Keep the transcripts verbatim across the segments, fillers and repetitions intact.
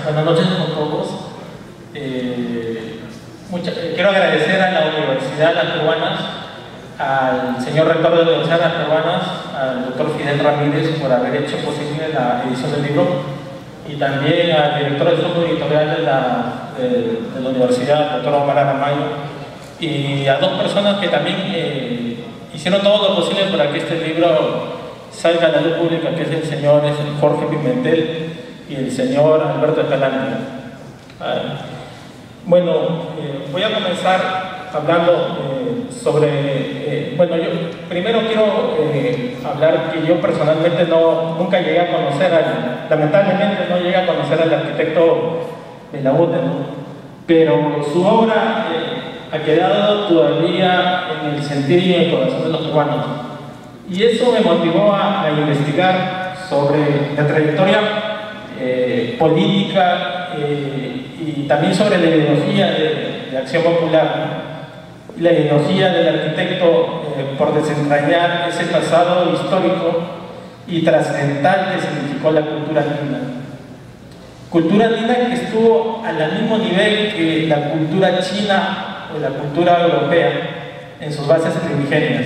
buenas noches a todos. Eh, mucha, eh, quiero agradecer a la Universidad de las Peruanas, al señor rector de la Universidad de las Peruanas, al doctor Fidel Ramírez, por haber hecho posible la edición del libro, y también al director del fondo editorial de la, de, de la Universidad, doctor Omar Aramayo, y a dos personas que también eh, hicieron todo lo posible para que este libro salga a la luz pública, que es el señor es el Jorge Pimentel y el señor Alberto Escalante. Ah, bueno, eh, voy a comenzar hablando eh, sobre, eh, bueno, yo primero quiero eh, hablar que yo personalmente no, nunca llegué a conocer, al, lamentablemente no llegué a conocer al arquitecto Belaúnde, ¿no? Pero su obra eh, ha quedado todavía en el sentir y en el corazón de los peruanos. Y eso me motivó a, a investigar sobre la trayectoria eh, política eh, y también sobre la ideología de, de Acción Popular, ¿no? La ideología del arquitecto eh, por desentrañar ese pasado histórico y trascendental que significó la cultura andina. Cultura andina que estuvo al mismo nivel que la cultura china o la cultura europea en sus bases primigenias.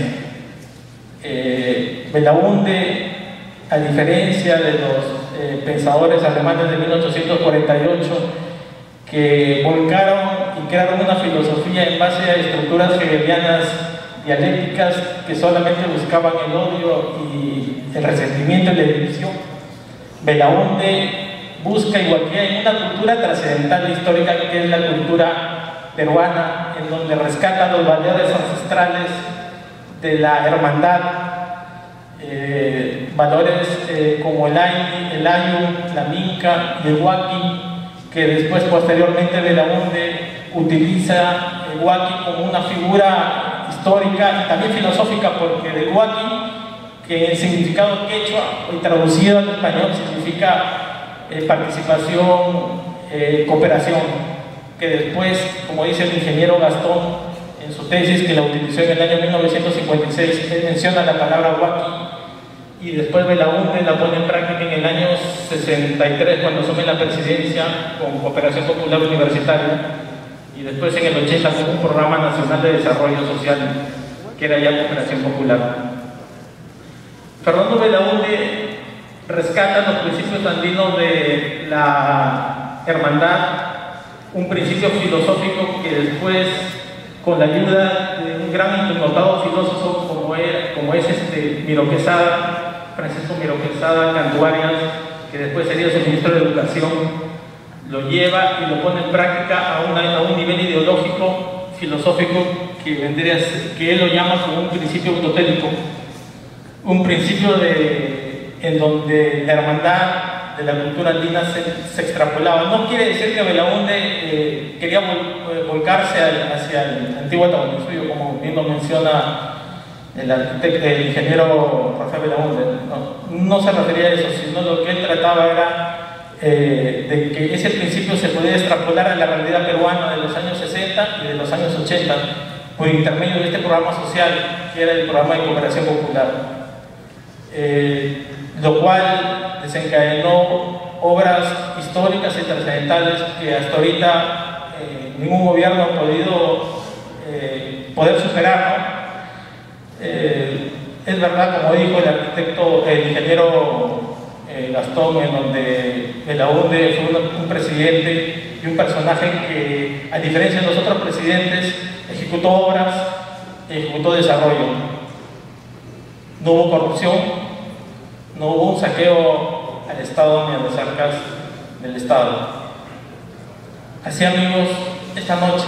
Eh, Belaúnde, a diferencia de los eh, pensadores alemanes de mil ochocientos cuarenta y ocho que volcaron y crearon una filosofía en base a estructuras hegelianas dialécticas que solamente buscaban el odio y el resentimiento y la división, Belaúnde busca igualdad en una cultura trascendental histórica que es la cultura peruana, en donde rescata los valores ancestrales de la hermandad, eh, valores eh, como el Ainu, el Ayu, la Minca y el Huaqui, que después posteriormente Belaúnde utiliza el Huaqui como una figura histórica y también filosófica, porque el Huaqui, que en significado quechua y traducido al español significa eh, participación, eh, cooperación, que después, como dice el ingeniero Gastón en su tesis, que la utilizó en el año mil novecientos cincuenta y seis, él menciona la palabra Huaqui, y después Belaúnde la pone en práctica en el año sesenta y tres, cuando asume la presidencia con Cooperación Popular Universitaria, y después en el ochenta con un programa nacional de desarrollo social, que era ya Cooperación Popular. Fernando Belaúnde rescata los principios andinos de la hermandad, un principio filosófico que después, con la ayuda de un gran y connotado filósofo como, era, como es este Miró Quesada, Francisco Miró Quesada Cantuarias, que después sería su ministro de Educación, lo lleva y lo pone en práctica a, una, a un nivel ideológico, filosófico, que, vendría a ser, que él lo llama como un principio autotélico, un principio de, en donde la hermandad de la cultura andina se, se extrapolaba. No quiere decir que Belaúnde eh, quería vol, volcarse al, hacia el antiguo Tahuantinsuyo, como bien lo menciona el arquitecto, el ingeniero Rafael Belaúnde. No, no se refería a eso, sino lo que él trataba era eh, de que ese principio se podía extrapolar a la realidad peruana de los años sesenta y de los años ochenta por intermedio de este programa social, que era el programa de Cooperación Popular. Eh, lo cual desencadenó obras históricas y trascendentales que hasta ahorita eh, ningún gobierno ha podido eh, poder superar, ¿no? Eh, es verdad, como dijo el arquitecto, el ingeniero eh, Gastón, en donde Belaúnde fue un, un presidente y un personaje que, a diferencia de los otros presidentes, ejecutó obras, ejecutó desarrollo. No hubo corrupción, no hubo un saqueo al Estado ni a las arcas del Estado. Así, amigos, esta noche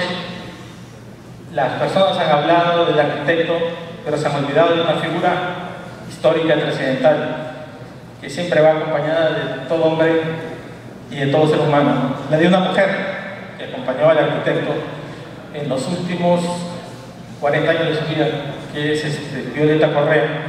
las personas han hablado del arquitecto, pero se han olvidado de una figura histórica trascendental que siempre va acompañada de todo hombre y de todo ser humano, la de una mujer que acompañó al arquitecto en los últimos cuarenta años de su vida, que es este, Violeta Correa.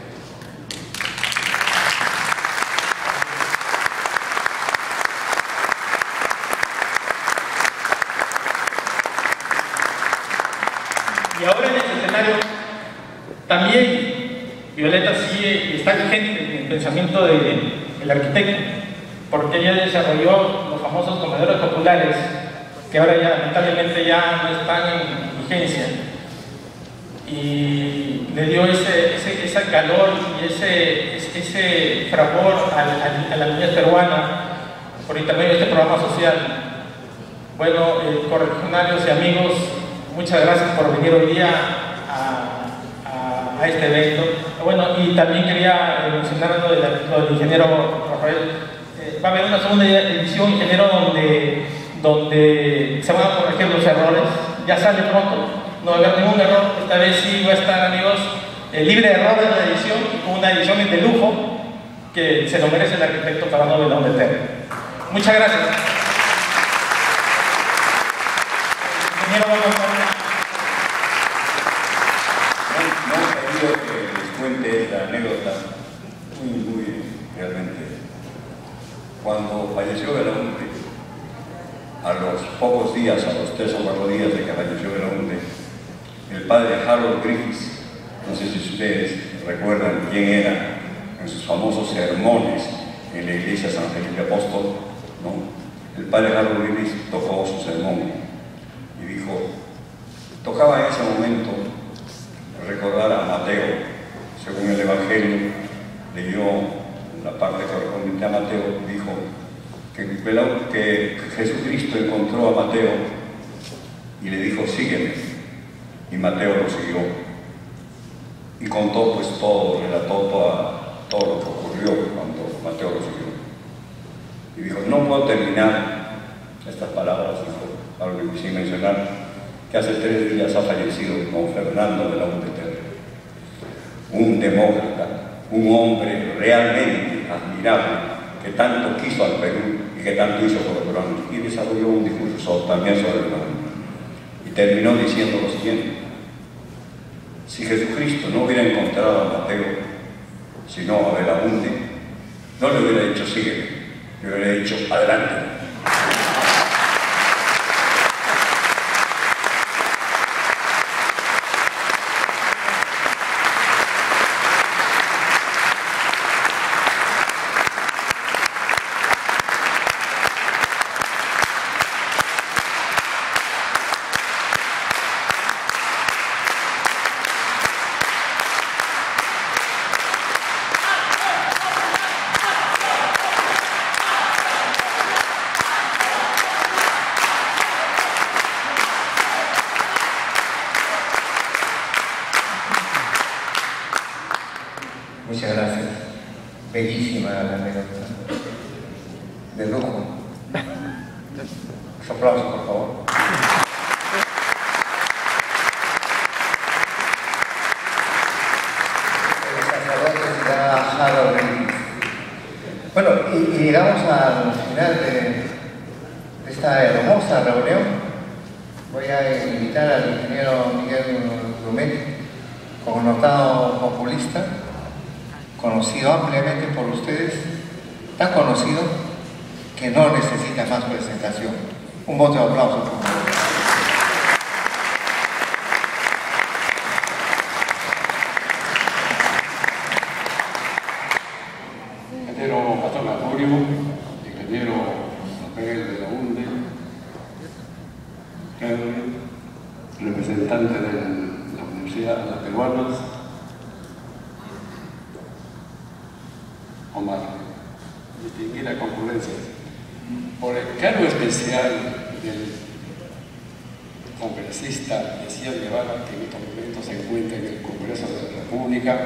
Y ahora en el escenario también Violeta sigue, está vigente en el pensamiento del arquitecto, porque ella desarrolló los famosos comedores populares, que ahora ya lamentablemente ya no están en vigencia, y le dio ese, ese, ese calor y ese, ese, ese fragor a, a, a la niñez peruana por intermedio de este programa social. Bueno, eh, corregionarios y amigos, muchas gracias por venir hoy día a, a, a este evento. Bueno, y también quería mencionar lo, de la, lo del ingeniero Rafael. Eh, va a haber una segunda edición, ingeniero, donde, donde se van a corregir los errores. Ya sale pronto. No va a haber ningún error, esta vez sí va a estar, amigos, eh, libre de errores la edición, y con una edición de lujo que se lo merece el arquitecto Fernando Belón de Terre. Muchas gracias. Ingeniero, vamos a No, no he querido que les cuente esta anécdota muy, muy realmente. Cuando falleció Belaunte, a los pocos días, a los tres o cuatro días de que falleció Belaunte, el padre Harold Griffiths, no sé si ustedes recuerdan quién era en sus famosos sermones en la iglesia San Felipe Apóstol, ¿no? El padre Harold Griffiths tocó su sermón y dijo, tocaba en ese momento recordar a Mateo, según el Evangelio, leyó la parte correspondiente a Mateo, dijo que, que Jesucristo encontró a Mateo y le dijo, sígueme. Y Mateo lo siguió y contó pues todo, relató toda, todo lo que ocurrió cuando Mateo lo siguió. Y dijo, no puedo terminar estas palabras, dijo, algo que sin mencionar, que hace tres días ha fallecido don Fernando Belaunte Terre, un demócrata, un hombre realmente admirable, que tanto quiso al Perú y que tanto hizo por los peruanos, y desarrolló un discurso también sobre el Perú. Y terminó diciendo lo siguiente: si Jesucristo no hubiera encontrado a Mateo, sino a Belaunte, no le hubiera dicho sígueme, le hubiera dicho adelante. Muchas gracias. Bellísima la anécdota. De lujo. Un aplauso, por favor. El sacerdote será Harold Griffiths. Bueno, y, y llegamos al final de esta hermosa reunión. Voy a invitar al ingeniero Miguel Grumet, connotado populista, conocido ampliamente por ustedes, tan conocido que no necesita más presentación. Un voto de aplauso, por favor. Ingeniero Gastón Arturio, ingeniero Rafael Belaunte Terre, representante de la Universidad de las Peruanas, Omar, distinguida concurrencia, por el cargo especial del congresista Mesías Guevara, que en estos momentos se encuentra en el Congreso de la República,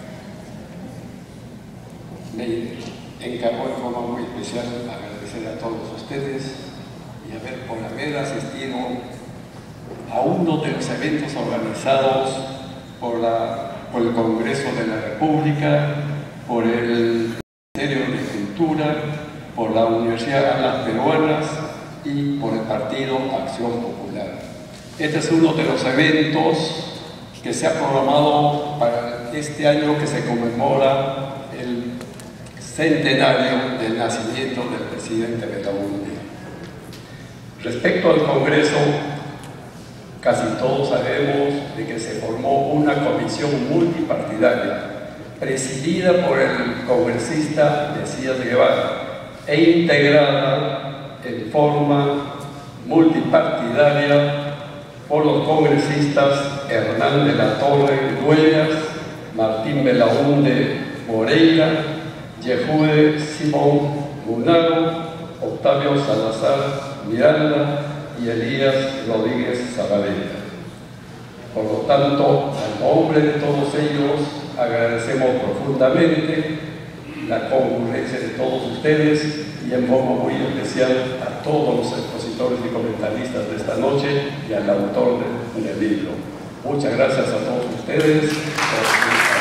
me encargó de forma muy especial agradecer a todos ustedes y a ver, por haber asistido a uno de los eventos organizados por, la, por el Congreso de la República, por el Ministerio de Cultura, por la Universidad de las Peruanas y por el Partido Acción Popular. Este es uno de los eventos que se ha programado para este año, que se conmemora el centenario del nacimiento del presidente Belaunte. Respecto al Congreso, casi todos sabemos de que se formó una comisión multipartidaria presidida por el congresista Mesías Guevara e integrada en forma multipartidaria por los congresistas Hernán de la Torre Dueñas, Martín Belaúnde Moreira, Yehude Simón Munaro, Octavio Salazar Miranda y Elías Rodríguez Zabaleta. Por lo tanto, al nombre de todos ellos, agradecemos profundamente la concurrencia de todos ustedes y en forma muy especial a todos los expositores y comentaristas de esta noche y al autor del libro. Muchas gracias a todos ustedes.